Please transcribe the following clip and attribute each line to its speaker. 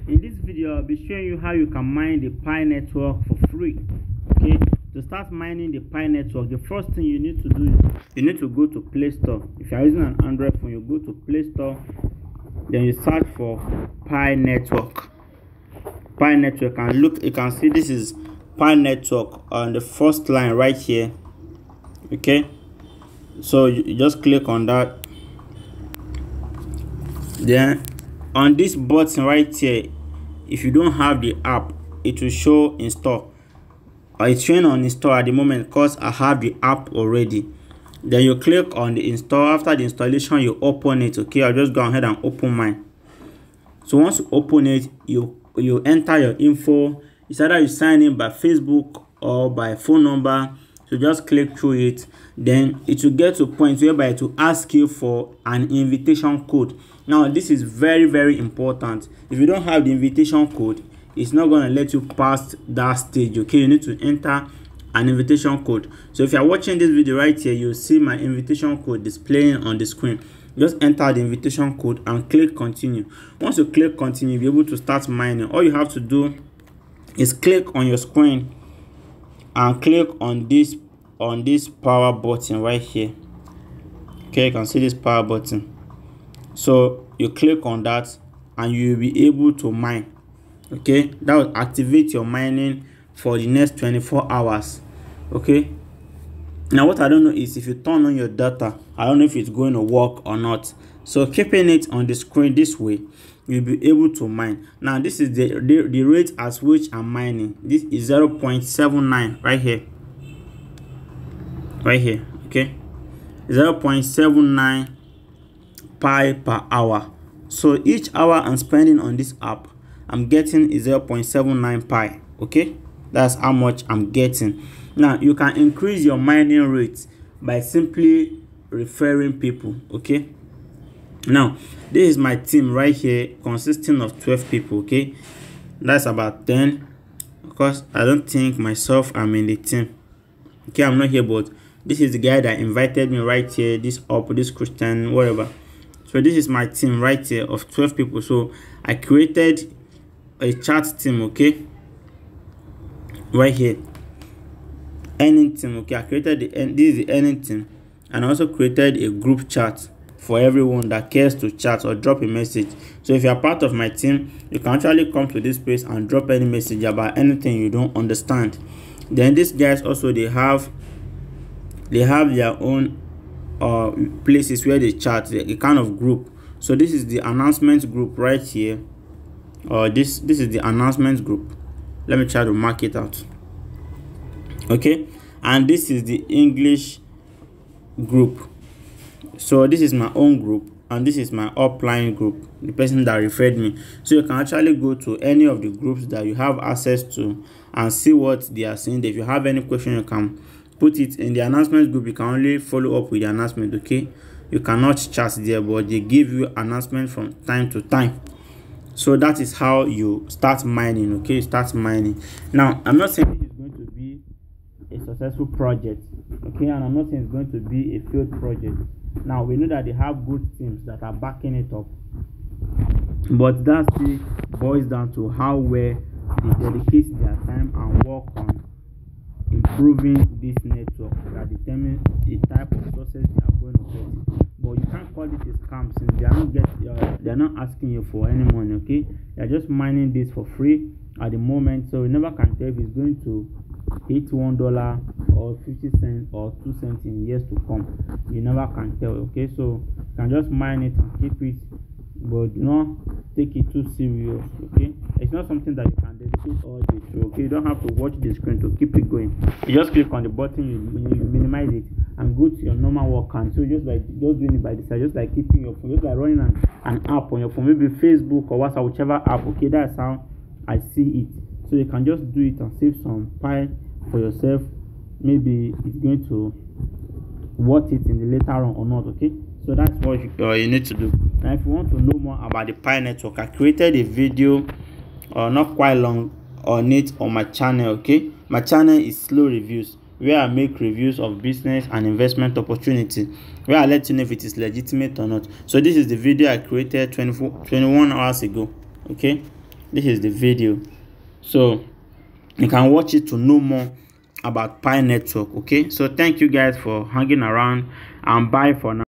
Speaker 1: In this video, I'll be showing you how you can mine the Pi network for free. Okay, to start mining the Pi network, the first thing you need to do is you need to go to Play Store. If you are using an Android phone, you go to Play Store, then you search for Pi network. Pi network, and look, you can see this is Pi network on the first line right here. Okay, so you just click on that. Then on this button right here, if you don't have the app, it will show install. It's showing on install at the moment because I have the app already. Then you click on the install. After the installation, you open it. Okay, I'll just go ahead and open mine. So once you open it, you enter your info. It's either you sign in by Facebook or by phone number. So just click through it. Then it will get to a point whereby it will ask you for an invitation code. Now this is very, very important. If you don't have the invitation code, it's not going to let you pass that stage. Okay, you need to enter an invitation code. So if you're watching this video right here, you'll see my invitation code displaying on the screen. Just enter the invitation code and click continue. Once you click continue, you'll be able to start mining. All you have to do is click on your screen and click on this power button right here. Okay, you can see this power button. So you click on that and you'll be able to mine. Okay, that will activate your mining for the next 24 hours. Okay, now what I don't know is if you turn on your data, I don't know if it's going to work or not. So keeping it on the screen this way, you'll be able to mine. Now this is the rate at which I'm mining. This is 0.79 right here. Okay, 0.79 Pi per hour. So each hour I'm spending on this app, I'm getting is 0.79 Pi. Okay, that's how much I'm getting. Now you can increase your mining rate by simply referring people. Okay, now this is my team right here consisting of 12 people. Okay, that's about 10 because I don't think myself I'm in the team. Okay, I'm not here, but this is the guy that invited me right here, this Christian, whatever. So this is my team right here of 12 people. So I created a chat team. Okay, right here, earning team. Okay, I created this is the earning team, and I also created a group chat for everyone that cares to chat or drop a message. So if you are part of my team, you can actually come to this place and drop any message about anything you don't understand. Then these guys also, they have their own places where they chat, a kind of group. So this is the announcement group right here. This is the announcement group. Let me try to mark it out. Okay, and this is the English group. So this is my own group, and this is my upline group, the person that referred me. So you can actually go to any of the groups that you have access to and see what they are saying. If you have any question, you can put it in the announcement group. You can only follow up with the announcement. Okay, you cannot chat there, but they give you announcement from time to time. So that is how you start mining. Okay, start mining. Now I'm not saying it's going to be a successful project. Okay, and I'm not saying it's going to be a failed project. Now we know that they have good teams that are backing it up, but that still boils down to how well they dedicate their time and work on improving this network that determines the type of success they are going to get. But you can't call this a scam since they are not asking you for any money. Okay, they are just mining this for free at the moment, so you never can tell if it's going to hit $1 or 50 cents or 2 cents in years to come. You never can tell. Okay, so you can just mine it and keep it, but do not take it too serious. Okay, it's not something that you can dedicate all day to. Okay, you don't have to watch the screen to keep it going. You just click on the button, you minimize it and go to your normal work. And so just doing it by the side, just like keeping your phone, just like running an app on your phone, maybe Facebook or WhatsApp, whichever app. Okay, that's how I see it. So you can just do it and save some Pi for yourself. Maybe it's going to worth it in the later on or not. Okay, so that's what you need to do. Now if you want to know more about the Pi network, I created a video not quite long on it on my channel. Okay, my channel is Slow Reviews, where I make reviews of business and investment opportunity, where I let you know if it is legitimate or not. So this is the video I created 21 hours ago. Okay, This is the video, so you can watch it to know more about Pi network. Okay, so thank you guys for hanging around, and bye for now.